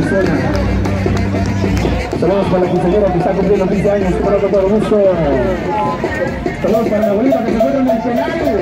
Venezuela. Saludos para la quinceañera que está cumpliendo 15 años, espero con todo gusto. Saludos para la abuelita que se encuentra en el penal.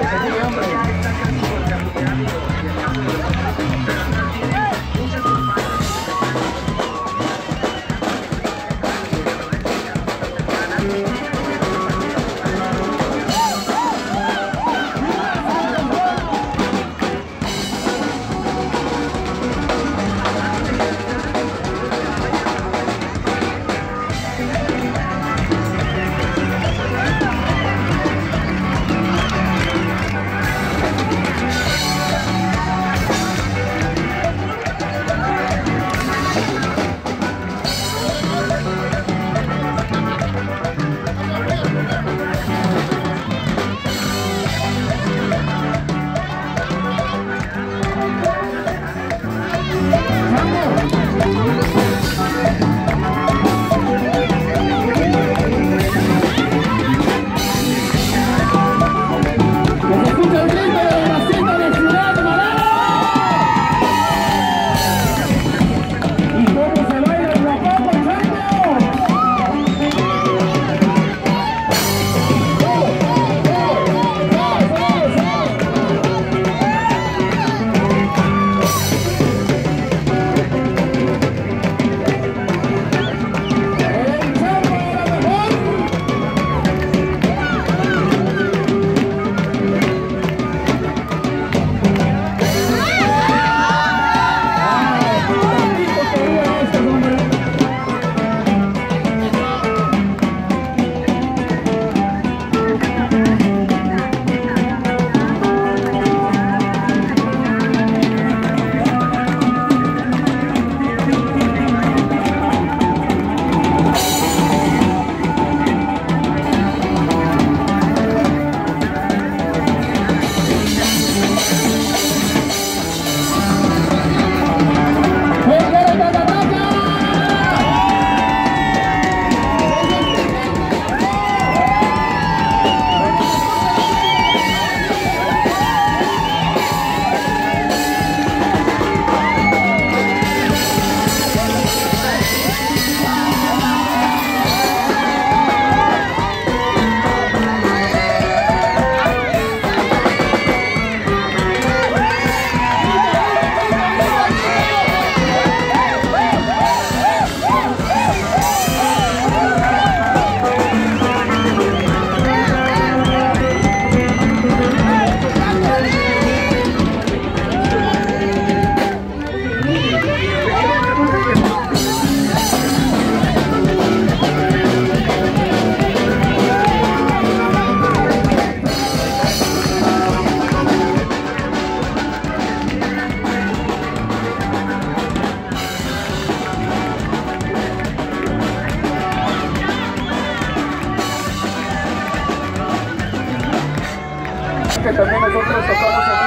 que también nosotros tocamos en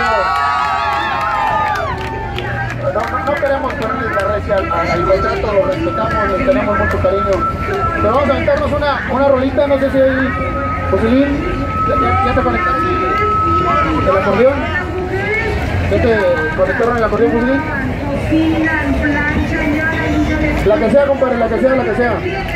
vivo. No queremos ponerle la recia al contrato, lo respetamos, les tenemos mucho cariño. Pero vamos a aventarnos una rolita, no sé si hay Joselín, ¿ya te conectaste? ¿El acordeón? ¿Ya te conectaron el acordeón, Joselín? La que sea, compadre, la que sea, la que sea.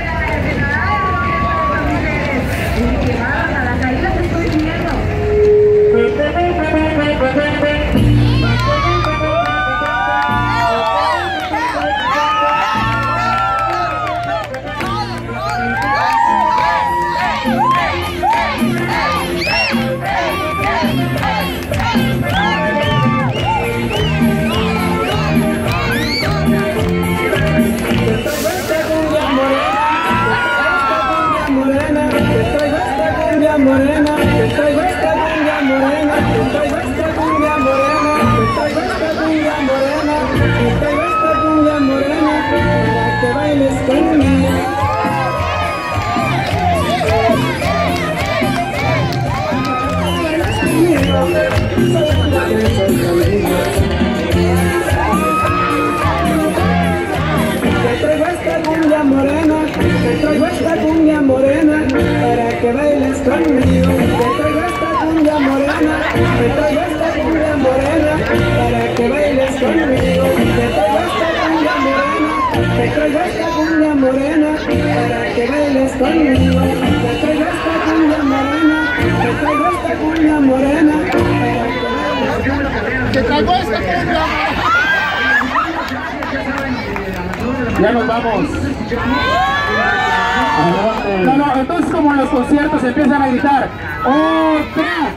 Morena, te traigo esta cumbia morena, te traigo esta cumbia morena, te traigo esta cumbia morena, te traigo esta cumbia morena, para que bailes conmigo. Te traigo esta cumbia morena, te traigo esta cumbia morena, para que bailes conmigo. Te traigo esta cumbia morena, te traigo esta cumbia morena, para que bailes conmigo. Te traigo esta cumbia morena, te traigo esta cumbia morena, para que bailes conmigo. Te traigo esta cumbia morena, te traigo esta cumbia morena. Te traigo esta cumbia. Ya nos vamos. No, no, entonces como en los conciertos empiezan a gritar ¡otra!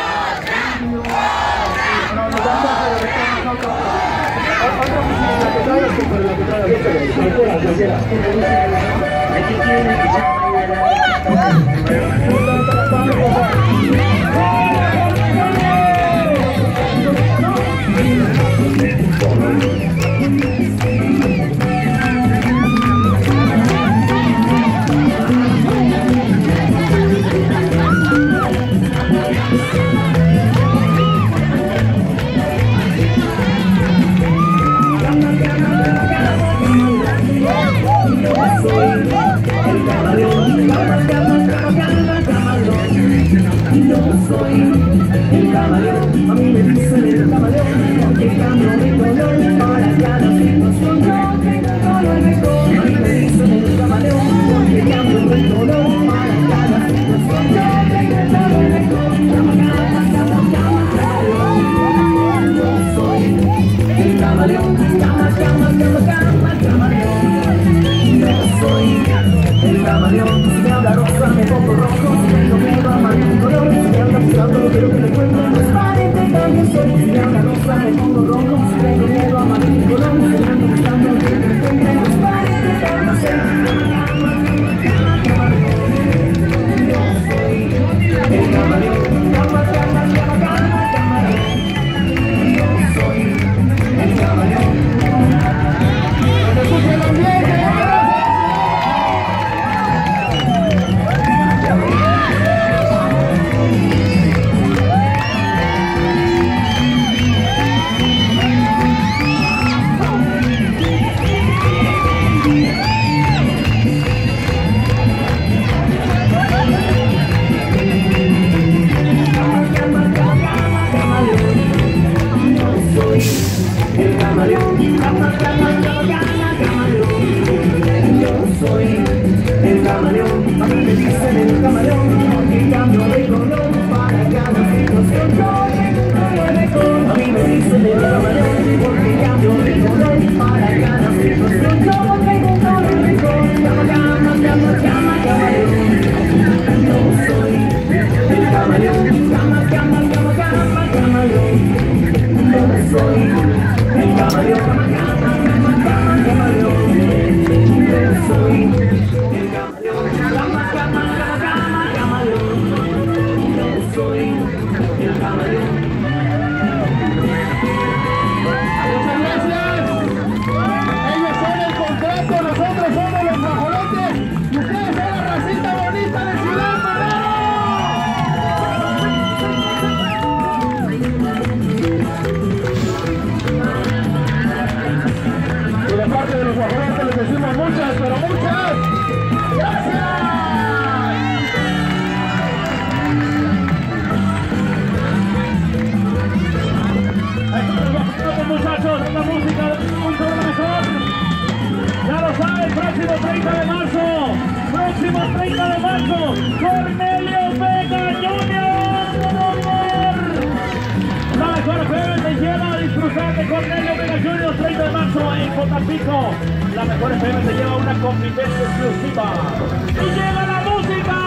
La mejor FM se lleva una competencia exclusiva. Y llega la música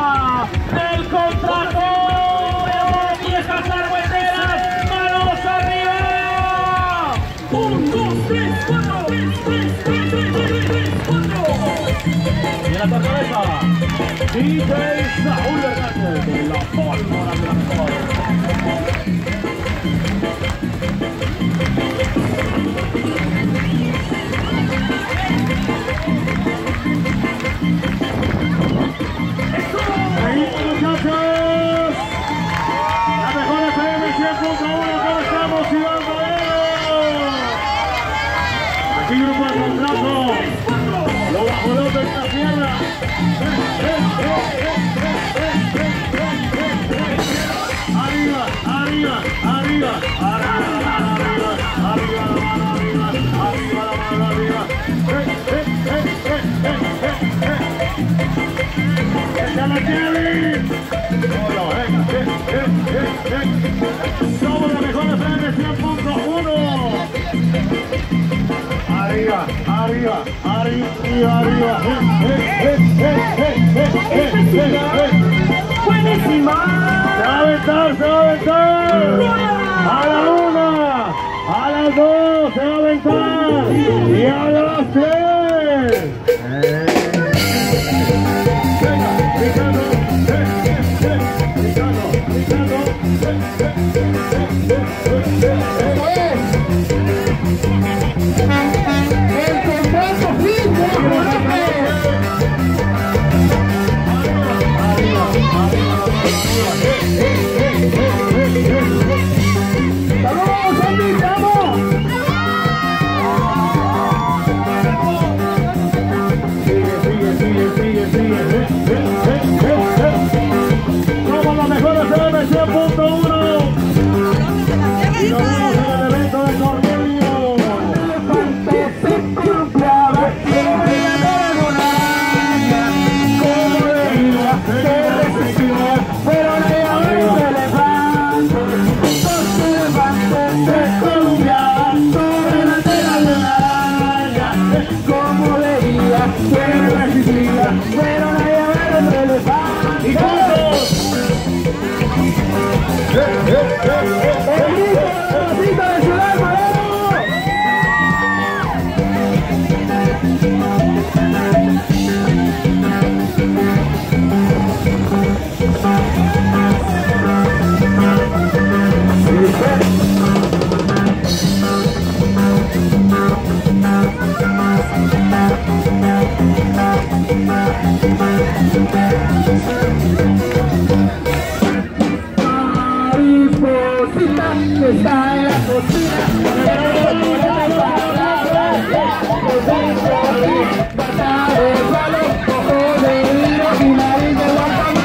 del contrato de viejas argüenderas. ¡Manos arriba! 1, 2, 3, 4. 4. Y en la tercera, DJ Saúl Hernández de la pólvora de la mejor. Somos la mejor FM, arriba, arriba, arriba. ¡Buenísima! Se va a aventar, se va a aventar. A la 1, a las 2, se va a aventar. Y a las 3. Somos los mejores CM 100.1 y nos vemos en el evento de Cornelio. Pero la llave de elefante, dos elefantes se columpiaban sobre la tela de una araña. Como leía, que resistía, pero la llave de elefante. ¡Y todos! ¡El grito de la cita de Ciudad Madero! Mariposita que está en la cocina, bata de palo, ojos de hilo y nariz de guacamole.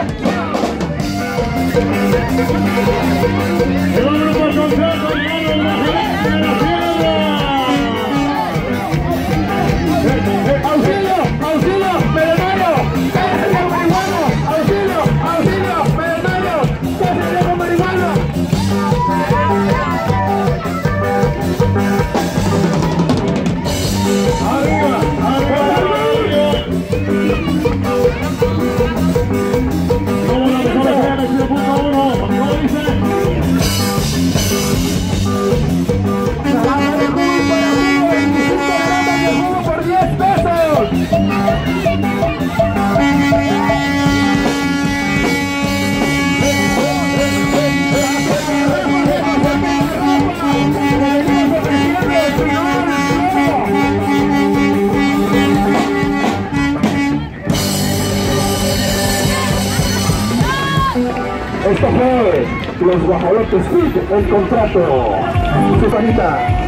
¡El grupo completo lleno de la gente de la tierra! ¡Auxilio! ¡Auxilio! ¡Veterinario! ¡Cállate con marihuana! ¡Auxilio! ¡Auxilio! ¡Veterinario! ¡Cállate con marihuana! ¡Arriba! ¡Arriba! Somos los mejores CM 100.1. ¿Cómo dice? ¡Trabaja de jugo para jugo! ¡25 gramos de jugo por 10 pesos! Esto fue Los Guajolotes Fit, el contrato. Susanita.